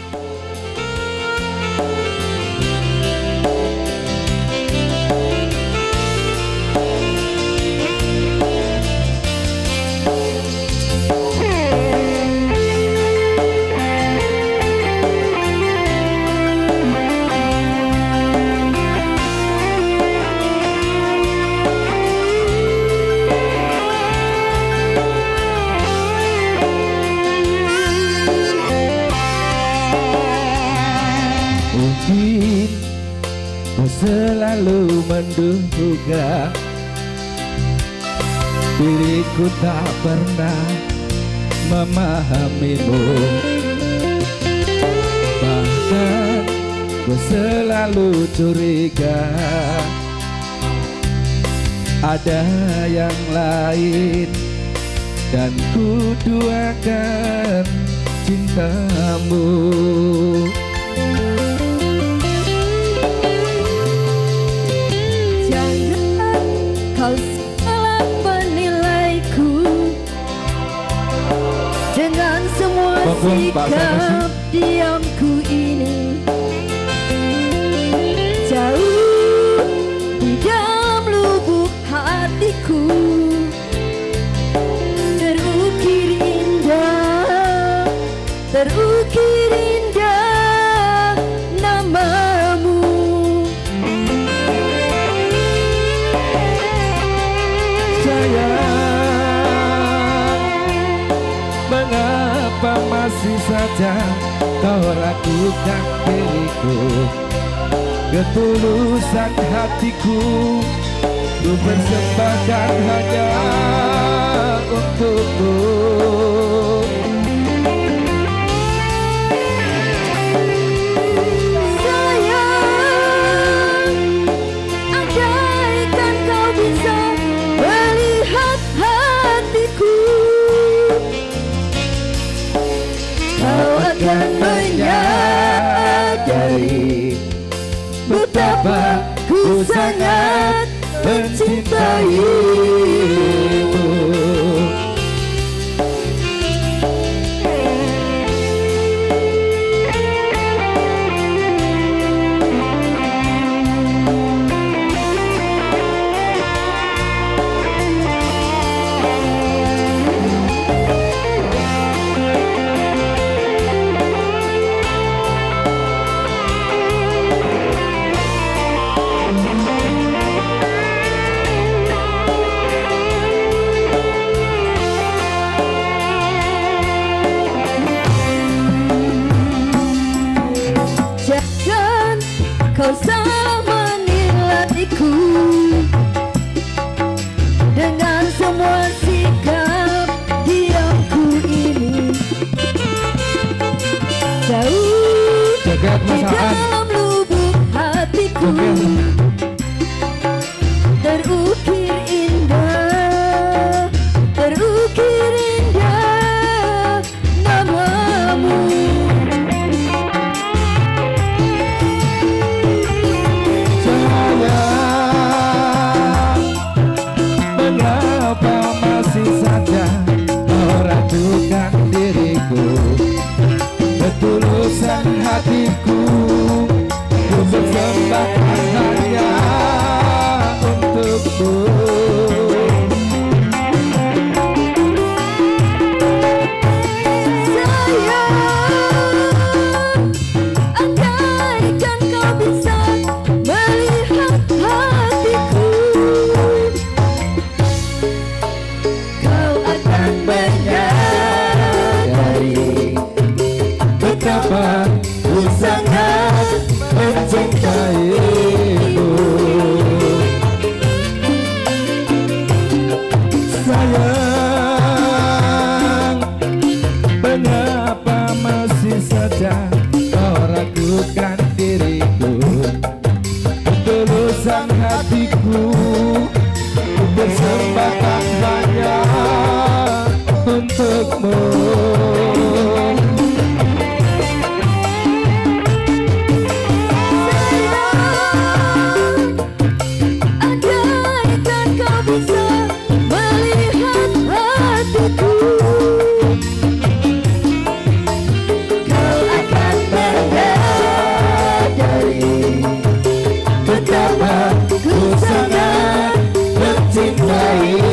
Selalu menduga diriku tak pernah memahamimu. Bahkan ku selalu curiga ada yang lain, dan ku duakan cintamu. Kau salah menilaiku dengan semua sikap diamku ini. Jauh di dalam lubuk hatiku terukir indah, terukir indah namamu. Mengapa masih saja kau ragukan diriku? Ketulusan hatiku ku persembahkan hanya untukmu. Sayang, andaikan kau bisa melihat hatiku, kau akan menyadari betapa ku sangat mencintaimu. Kau salah menilaiku dengan semua sikap diamku ini. Jauh di dalam lubuk hatiku terukir indah, terukir indah namamu. Ragukan diriku, ketulusan hatiku ku persembahkan hanya untukmu. Sayang, andaikan kau bisa melihat hatiku, kau akan betapa ku sangat mencintaimu. Sayang, mengapa masih saja kau ragukan diriku? Ketulusan hatiku ku persembahkan banyak untukmu. Hai